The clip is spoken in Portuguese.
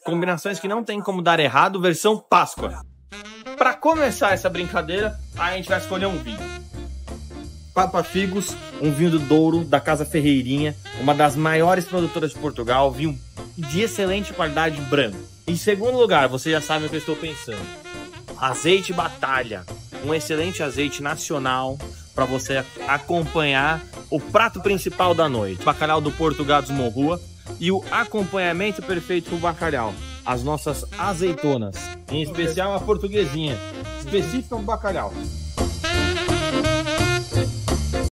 Combinações que não tem como dar errado, versão Páscoa. Para começar essa brincadeira, a gente vai escolher um vinho. Papa Figos, um vinho do Douro, da Casa Ferreirinha, uma das maiores produtoras de Portugal, vinho de excelente qualidade branco. Em segundo lugar, você já sabe o que eu estou pensando. Azeite Batalha, um excelente azeite nacional para você acompanhar o prato principal da noite. Bacalhau do Porto Gados Morrua e o acompanhamento perfeito para o bacalhau. As nossas azeitonas, em especial a portuguesinha, específica do bacalhau.